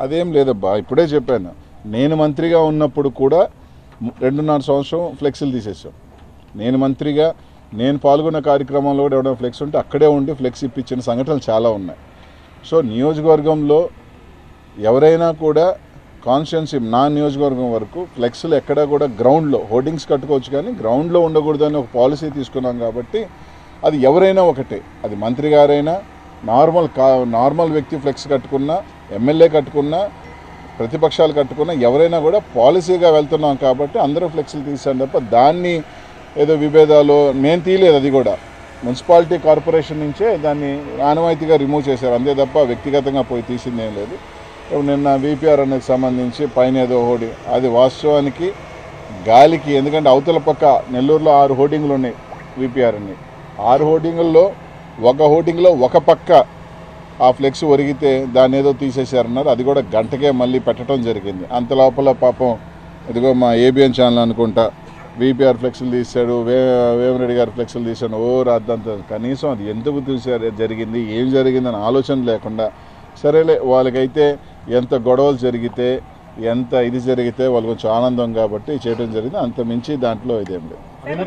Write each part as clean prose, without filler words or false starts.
అదేం లేదబ్బా, ఇప్పుడే చెప్పాను. నేను మంత్రిగా ఉన్నప్పుడు కూడా 2.5 సంవత్సరం ఫ్లెక్సీలు తీసేసాం. నేను మంత్రిగా నేను పాల్గొన్న కార్యక్రమంలో కూడా ఎవరైనా ఫ్లెక్స్ ఉంటే అక్కడే ఉండి ఫ్లెక్స్ ఇప్పించిన సంఘటనలు చాలా ఉన్నాయి. సో నియోజకవర్గంలో ఎవరైనా కూడా కాన్స్టిట్యున్సీ నా నియోజకవర్గం వరకు ఫ్లెక్స్లు ఎక్కడా కూడా గ్రౌండ్లో హోర్డింగ్స్ కట్టుకోవచ్చు, కానీ గ్రౌండ్లో ఉండకూడదని ఒక పాలసీ తీసుకున్నాం. కాబట్టి అది ఎవరైనా ఒకటే, అది మంత్రి గారైనా నార్మల్ వ్యక్తి ఫ్లెక్స్ కట్టుకున్నా, ఎమ్మెల్యే కట్టుకున్నా, ప్రతిపక్షాలు కట్టుకున్నా, ఎవరైనా కూడా పాలసీగా వెళ్తున్నాం. కాబట్టి అందరూ ఫ్లెక్స్లు తీసాను తప్ప దాన్ని ఏదో విభేదాలు నేను తీయలేదు. అది కూడా మున్సిపాలిటీ కార్పొరేషన్ నుంచే దాన్ని ఆనవాయితీగా రిమూవ్ చేశారు, అంతే తప్ప వ్యక్తిగతంగా పోయి తీసిందేం లేదు. నిన్న వీపీఆర్ అనేది సంబంధించి పైన ఏదో హోర్డింగ్, అది వాస్తవానికి గాలికి, ఎందుకంటే అవతల పక్క నెల్లూరులో 6 హోర్డింగ్లు ఉన్నాయి వీపీఆర్ అని. 6 హోర్డింగుల్లో ఒక హోర్డింగ్లో ఒక పక్క ఆ ఫ్లెక్స్ ఒరిగితే దాన్ని ఏదో తీసేశారన్నారు. అది కూడా గంటకే మళ్ళీ పెట్టడం జరిగింది. అంత లోపల పాపం ఇదిగో మా ఏబిఎన్ ఛానల్ అనుకుంటా వీపీఆర్ ఫ్లెక్స్లు తీశాడు, వేమరెడ్డి గారి ఫ్లెక్స్లు తీశాడు. రాద్దంత కనీసం అది ఎందుకు తీశారు, జరిగింది ఏం జరిగిందని ఆలోచన లేకుండా, సరేలే వాళ్ళకైతే ఎంత గొడవలు జరిగితే ఎంత ఇది జరిగితే వాళ్ళు కొంచెం ఆనందం కాబట్టి చేయడం జరిగింది. అంత మించి దాంట్లో ఇదేం లేదు.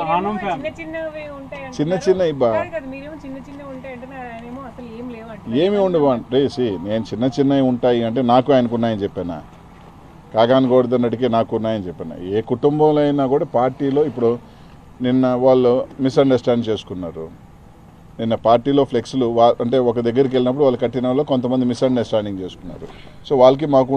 చిన్న ఏమి ఉండవు అంటే నేను చిన్నవి ఉంటాయి అంటే నాకు ఆయనకున్నాయని చెప్పాను. కాకాని గోవర్ధన్ రెడ్డికి నాకు ఉన్నాయని చెప్పాను. ఏ కుటుంబంలో అయినా కూడా పార్టీలో ఇప్పుడు నిన్న వాళ్ళు మిస్అండర్స్టాండ్ చేసుకున్నారు. నిన్న పార్టీలో ఫ్లెక్స్లు అంటే ఒక దగ్గరికి వెళ్ళినప్పుడు వాళ్ళు కట్టిన వాళ్ళు కొంతమంది మిస్అండర్స్టాండింగ్ చేసుకున్నారు. సో వాళ్ళకి మాకు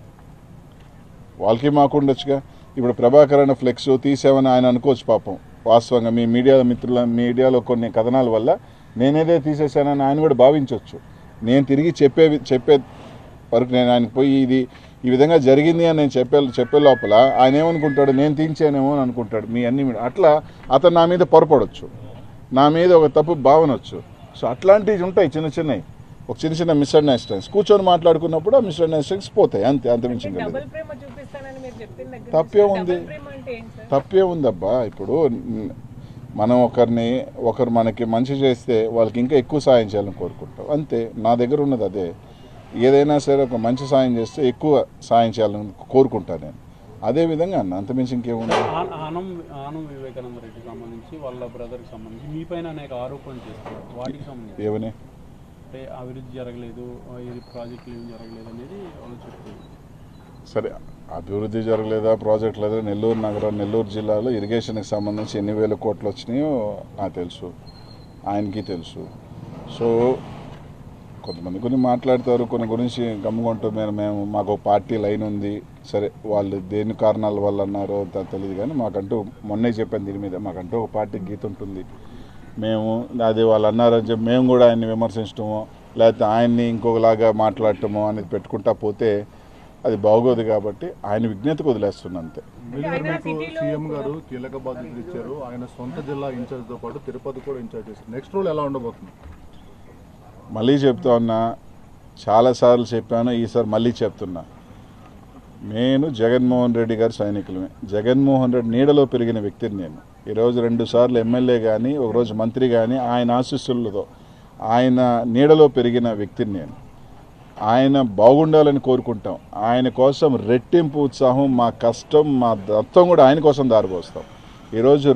ఉండొచ్చుగా. ఇప్పుడు ప్రభాకర్ అన్న ఫ్లెక్స్ తీసామని ఆయన అనుకోవచ్చు పాపం. వాస్తవంగా మీ మీడియాలో కొన్ని కథనాల వల్ల నేనేదే తీసేసానని ఆయన కూడా భావించవచ్చు. నేను తిరిగి చెప్పే వరకు నేను ఆయనకు పోయి ఇది ఈ విధంగా జరిగింది అని నేను చెప్పే లోపల ఆయన ఏమనుకుంటాడు, నేను తీయించానేమో అని అనుకుంటాడు. మీ అన్ని అట్లా అతను నా మీద పొరపడవచ్చు, నా మీద ఒక తప్పు భావన వచ్చు. సో అట్లాంటివి ఉంటాయి చిన్నవి, ఒక చిన్న మిస్అండర్స్టాండింగ్స్ కూర్చొని మాట్లాడుకున్నప్పుడు ఆ మిస్అండర్స్టాండింగ్స్ పోతాయి, అంతమించి తప్పే ఉందబ్బా. ఇప్పుడు మనం ఒకరు మనకి మంచి చేస్తే వాళ్ళకి ఇంకా ఎక్కువ సాయం చేయాలని కోరుకుంటాం, అంతే. నా దగ్గర ఉన్నది అదే. ఏదైనా సరే ఒక మంచి సాయం చేస్తే ఎక్కువ సాయం చేయాలని కోరుకుంటాను నేను. అదే విధంగా అన్న, అంతమించి ఇంకేముంది. ఆనం వివేకానంద రెడ్డి సంబంధించి వాళ్ళ బ్రదర్కి సంబంధించి మీ పైన అనేక ఆరోపణలు చేస్తున్నారు. వాటికి సంబంధించి ఏమని అంటే అభివృద్ధి జరగలేదు, ఇది ప్రాజెక్టులు ఏమి జరగలేదు అనేది వాళ్ళు చెప్తారు. సరే, అభివృద్ధి జరగలేదా, ప్రాజెక్ట్ లేదా, నెల్లూరు జిల్లాలో ఇరిగేషన్కి సంబంధించి ఎన్ని వేల కోట్లు వచ్చినాయో నాకు తెలుసు, ఆయనకి తెలుసు. సో కొంతమంది కొన్ని మాట్లాడతారు, కొన్ని గురించి గమ్ముకుంటూ మాకు పార్టీ లైన్ ఉంది. సరే, వాళ్ళు దేని కారణాల వల్ల అన్నారో తెలియదు, కానీ మాకంటూ మొన్నే చెప్పాను దీని మీద, మాకంటూ ఒక పార్టీ గీత ఉంటుంది. మేము అది వాళ్ళు అన్నారని చెప్పి మేము కూడా ఆయన్ని విమర్శించడమో లేకపోతే ఆయన్ని ఇంకొకలాగా మాట్లాడటమో అనేది పెట్టుకుంటా పోతే అది బాగోదు. కాబట్టి ఆయన విజ్ఞతకు వదిలేస్తున్నా అంతే. సీఎం గారు కీలక బాధ్యతలు ఇచ్చారు, ఆయన సొంత జిల్లా ఇన్ఛార్జ్తో పాటు తిరుపతి కూడా ఇన్ఛార్జ్ చేస్తారు. నెక్స్ట్ రోల్ ఎలా ఉండబోతుంది? మళ్ళీ చెప్తా ఉన్నా, చాలాసార్లు చెప్పాను, ఈసారి మళ్ళీ చెప్తున్నా. నేను జగన్మోహన్ రెడ్డి గారి సైనికులమే. జగన్మోహన్ రెడ్డి నీడలో పెరిగిన వ్యక్తిని నేను. ఈరోజు 2 సార్లు ఎమ్మెల్యే కానీ, ఒకరోజు మంత్రి కానీ, ఆయన ఆశీస్సులతో ఆయన నీడలో పెరిగిన వ్యక్తిని నేను. ఆయన బాగుండాలని కోరుకుంటాం. ఆయన కోసం రెట్టింపు ఉత్సాహం, మా కష్టం, మా దత్తం కూడా ఆయన కోసం దారిపోస్తాం. ఈరోజు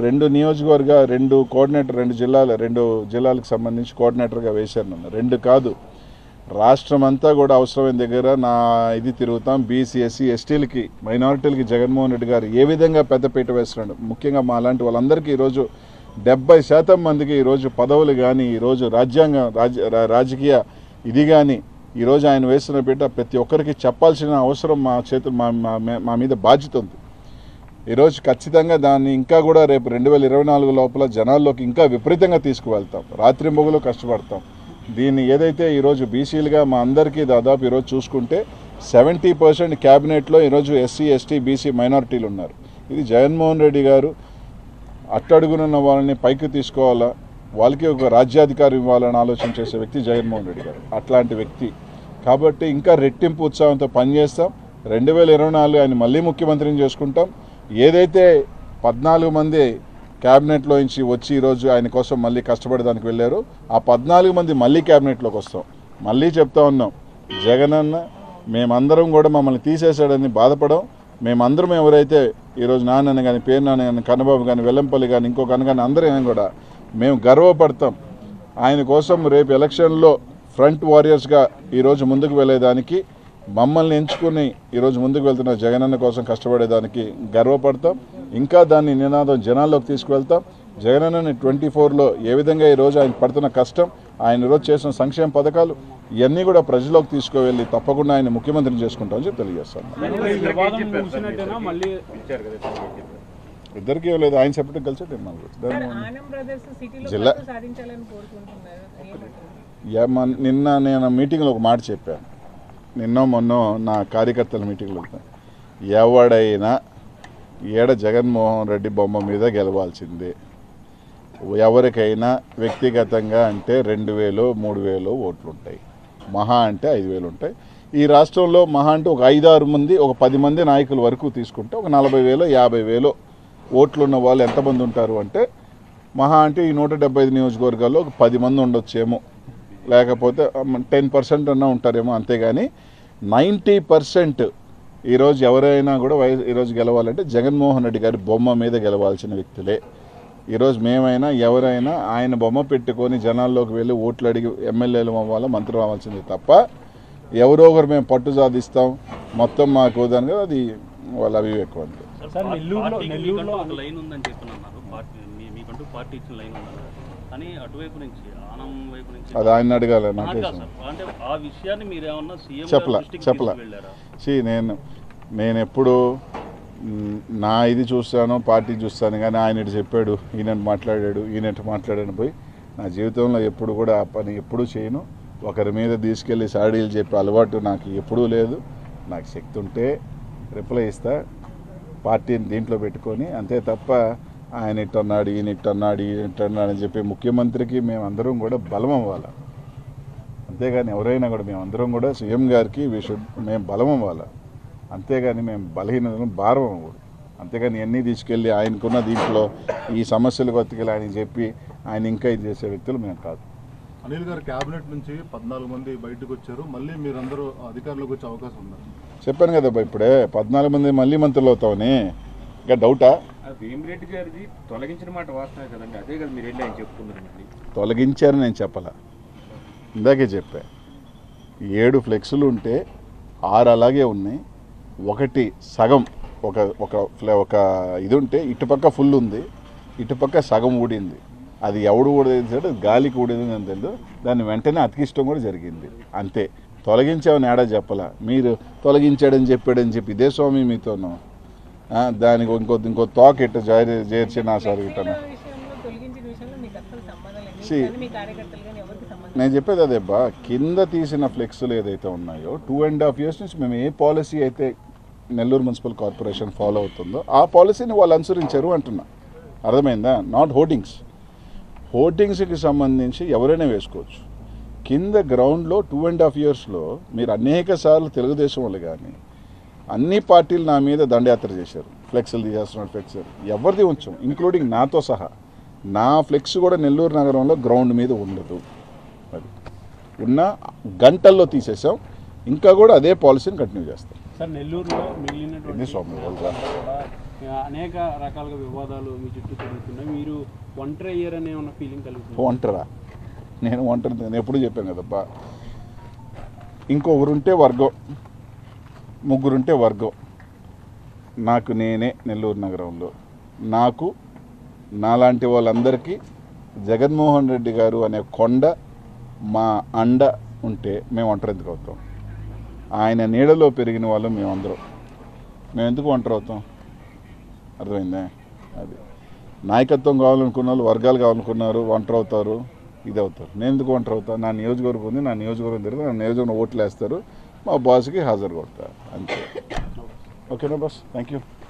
2 కోఆర్డినేటర్ 2 జిల్లాలకు సంబంధించి కోఆర్డినేటర్గా వేశారు నన్ను. 2 కాదు, రాష్ట్రం అంతా కూడా అవసరమైన దగ్గర నా ఇది తిరుగుతాం. బీసీ, ఎస్సీ, ఎస్టీలకి, మైనారిటీలకి జగన్మోహన్ రెడ్డి గారు ఏ విధంగా పెద్దపీట వేస్తున్నాడు. ముఖ్యంగా మా లాంటి వాళ్ళందరికీ ఈరోజు 70% మందికి ఈరోజు పదవులు కానీ, ఈరోజు రాజకీయ ఇది కానీ ఈరోజు ఆయన వేస్తున్న పీట ప్రతి ఒక్కరికి చెప్పాల్సిన అవసరం మా మీద బాధ్యత ఉంది. ఈరోజు ఖచ్చితంగా దాన్ని ఇంకా కూడా రేపు 2024 లోపల జనాల్లోకి ఇంకా విపరీతంగా తీసుకువెళ్తాం. రాత్రింబొగులు కష్టపడతాం. దీన్ని ఏదైతే ఈరోజు బీసీలుగా మా అందరికీ దాదాపు ఈరోజు చూసుకుంటే 70% క్యాబినెట్లో ఈరోజు ఎస్సీ, ఎస్టీ, బీసీ మైనారిటీలు ఉన్నారు. ఇది జగన్మోహన్ రెడ్డి గారు అట్టడుగునున్న వాళ్ళని పైకి తీసుకోవాలా, వాళ్ళకి ఒక రాజ్యాధికారం ఇవ్వాలని ఆలోచన చేసే వ్యక్తి జగన్మోహన్ రెడ్డి గారు. అట్లాంటి వ్యక్తి కాబట్టి ఇంకా రెట్టింపు ఉత్సాహంతో పనిచేస్తాం. 2024 ఆయన మళ్ళీ ముఖ్యమంత్రిని చేసుకుంటాం. ఏదైతే 14 మంది క్యాబినెట్లో నుంచి వచ్చి ఈరోజు ఆయన కోసం మళ్ళీ కష్టపడడానికి వెళ్ళారు, ఆ 14 మంది మళ్ళీ క్యాబినెట్లోకి వస్తాం. మళ్ళీ చెప్తా ఉన్నాం, జగనన్న మేమందరం కూడా మమ్మల్ని తీసేశాడని బాధపడం. మేమందరం ఎవరైతే ఈరోజు నాన్న కానీ పేరు నాన్న కానీ కన్నబాబు కానీ వెల్లంపల్లి కానీ ఇంకొక అన్న కానీ అందరం కూడా మేము గర్వపడతాం. ఆయన కోసం రేపు ఎలక్షన్లో ఫ్రంట్ వారియర్స్గా ఈరోజు ముందుకు వెళ్ళేదానికి మమ్మల్ని ఎంచుకుని ఈరోజు ముందుకు వెళ్తున్న జగనన్న కోసం కష్టపడేదానికి గర్వపడతాం. ఇంకా దాన్ని నినాదం జనాల్లోకి తీసుకువెళ్తాం. జగనన్నని 24లో ఏ విధంగా ఈరోజు ఆయన పడుతున్న కష్టం, ఆయన ఈరోజు చేసిన సంక్షేమ పథకాలు ఇవన్నీ కూడా ప్రజల్లోకి తీసుకువెళ్ళి తప్పకుండా ఆయన ముఖ్యమంత్రిని చేసుకుంటామని చెప్పి తెలియజేస్తాం. ఇద్దరికి లేదు, ఆయన చెప్పడం కలిసి జిల్లా నిన్న నేను మీటింగ్లో ఒక మాట చెప్పాను. నిన్న మొన్న నా కార్యకర్తల మీటింగ్లో ఎవడైనా జగన్మోహన్ రెడ్డి బొమ్మ మీద గెలవాల్సిందే. ఎవరికైనా వ్యక్తిగతంగా అంటే 2000 3000 ఓట్లు ఉంటాయి, మహా అంటే 5000 ఉంటాయి. ఈ రాష్ట్రంలో మహా అంటే ఒక 5-6 మంది, ఒక 10 మంది నాయకుల వరకు తీసుకుంటే ఒక 40,000 50,000 ఓట్లు ఉన్న వాళ్ళు ఎంతమంది ఉంటారు అంటే మహా అంటే ఈ 175 నియోజకవర్గాల్లో ఒక 10 మంది ఉండొచ్చేమో, లేకపోతే 10% అన్నా ఉంటారేమో. అంతేగాని 90% ఈరోజు ఎవరైనా కూడా ఈరోజు గెలవాలంటే జగన్మోహన్ రెడ్డి గారి బొమ్మ మీద గెలవాల్సిన వ్యక్తులే. ఈరోజు మేమైనా ఎవరైనా ఆయన బొమ్మ పెట్టుకొని జనాల్లోకి వెళ్ళి ఓట్లు అడిగి ఎమ్మెల్యేలు అవ్వాలి, మంత్రులు అవ్వాల్సింది తప్ప ఎవరో ఒకరు మేము పట్టు సాధిస్తాం మొత్తం మాకు దాని అది వాళ్ళ అవివేకం అంతే. అది ఆయన అడగాలి, నాకే చెప్పలా. నేను ఎప్పుడు నా ఇది చూస్తాను, పార్టీ చూస్తాను, కానీ ఆయన ఇటు చెప్పాడు, ఈయన మాట్లాడాడు పోయి నా జీవితంలో ఎప్పుడు కూడా ఆ పని ఎప్పుడూ చేయను. ఒకరి మీద తీసుకెళ్ళి సాడీలు చెప్పే అలవాటు నాకు ఎప్పుడూ లేదు. నాకు శక్తి ఉంటే రిప్లై ఇస్తా, పార్టీని దీంట్లో పెట్టుకొని, అంతే తప్ప ఆయన ఇట్టన్నాడు ఈయన ఇట్టన్నాడు అని చెప్పి ముఖ్యమంత్రికి మేమందరం కూడా బలం అవ్వాలి. అంతేగాని ఎవరైనా కూడా మేమందరం కూడా సీఎం గారికి మేము బలం అవ్వాలి. అంతేగాని మేము బలహీనతను భారం అవ్వకూడదు. అంతేగాని అన్నీ తీసుకెళ్ళి ఆయనకున్న దీంట్లో ఈ సమస్యలు కొత్తకెళ్ళి ఆయన చెప్పి ఆయన ఇంకా ఇది చేసే వ్యక్తులు మేము కాదు. అనిల్ గారు క్యాబినెట్ నుంచి 14 మంది బయటకు వచ్చారు, మళ్ళీ మీరందరూ అధికారంలోకి వచ్చే అవకాశం ఉన్నారు. చెప్పాను కదా ఇప్పుడే 14 మంది మళ్ళీ మంత్రులు అవుతామని. ఇంకా డౌటా? వేమిరెడ్డి గారిది తొలగించిన మాట వాస్తవే కదండి, అదే కదా మీరు వెళ్ళి ఆయన చెప్తున్నారు. తొలగించారని నేను చెప్పాలా, ఇందాకే చెప్పా. 7 ఫ్లెక్సులు ఉంటే 6 అలాగే ఉన్నాయి. ఒకటి సగం ఒక ఇది ఉంటే ఇటుపక్క ఫుల్ ఉంది, ఇటుపక్క సగం ఊడింది. అది ఎవడు ఊడేసాడు, గాలికి ఊడేది అని తెలియదు. దాన్ని వెంటనే అతికిష్టం కూడా జరిగింది. అంతే, తొలగించామని ఏడా చెప్పాలా. మీరు తొలగించాడని చెప్పాడని చెప్పి ఇదే స్వామి మీతోనూ దానికి ఇంకో తోక ఇట్ట చేర్చినా సార్ ఇట్టను. నేను చెప్పేది అదేబ్బా, కింద తీసిన ఫ్లెక్స్లు ఏదైతే ఉన్నాయో 2.5 years నుంచి మేము ఏ పాలసీ అయితే నెల్లూరు మున్సిపల్ కార్పొరేషన్ ఫాలో అవుతుందో ఆ పాలసీని వాళ్ళు అనుసరించారు అంటున్నా. అర్థమైందా? నాట్ హోర్డింగ్స్కి సంబంధించి ఎవరైనా వేసుకోవచ్చు. కింద గ్రౌండ్లో 2.5 yearsలో మీరు అనేక సార్లు తెలుగుదేశం వాళ్ళు కానీ అన్ని పార్టీలు నా మీద దండయాత్ర చేశారు. ఫ్లెక్స్లు తీసేస్తున్నారు, ఫ్లెక్స్లు ఎవరిది ఉంచాం, ఇంక్లూడింగ్ నాతో సహా. నా ఫ్లెక్స్ కూడా నెల్లూరు నగరంలో గ్రౌండ్ మీద ఉండదు. అది ఉన్న గంటల్లో తీసేసాం. ఇంకా కూడా అదే పాలసీని కంటిన్యూ చేస్తాం. సార్, నెల్లూరులో మిగిలినటువంటి అనేక రకాలుగా వివాదాలు మీ చుట్టూ జరుగుతున్నాయి. మీరు ఒంటరి అయ్యారనే ఉన్న ఫీలింగ్ కలుగుతుంది? ఒంటరా? నేను ఎప్పుడు చెప్పాను కదబ్బా, ఇంకొకరుంటే వర్గం, ముగ్గురుంటే వర్గం. నాకు నేనే నెల్లూరు నగరంలో, నాకు నాలాంటి వాళ్ళందరికీ జగన్మోహన్ రెడ్డి గారు అనే కొండ మా అండ ఉంటే మేము ఒంటరి ఎందుకు అవుతాం? ఆయన నీడలో పెరిగిన వాళ్ళు మేమందరం, మేము ఎందుకు ఒంటరి అవుతాం? అర్థమైందా? అది నాయకత్వం కావాలనుకున్న వాళ్ళు, వర్గాలు కావాలనుకున్నారు, ఒంటరి అవుతారు, ఇది అవుతారు. నేను ఎందుకు ఒంటరి అవుతాను? నా నియోజకవర్గం ఉంది, నా నియోజకవర్గం తిరిగి నా నియోజకవర్గం ఓట్లు వేస్తారు, మా బాస్కి హాజరు కొడతారు, అంతే. ఓకేనా బాస్? Thank you.